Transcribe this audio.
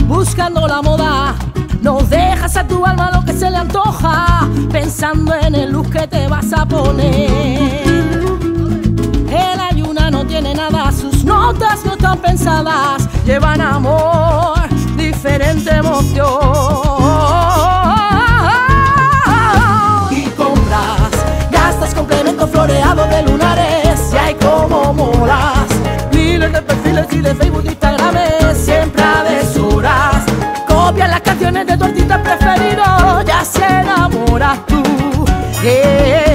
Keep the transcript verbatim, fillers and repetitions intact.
buscando la moda. No dejas a tu alma lo que se le antoja, pensando en el look que te vas a poner. El ayuna no tiene nada, sus notas no están pensadas, llevan amor, diferente emoción. Y compras, gastas complemento floreado de lunares, y hay como molas, miles de perfiles y de Facebook e Instagram, siempre a deshoras. Copias las canciones de tu artista preferido, ya se enamoras tú. Yeah.